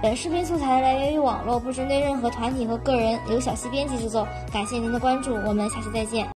本视频素材来源于网络，不针对任何团体和个人，由小溪编辑制作。感谢您的关注，我们下期再见。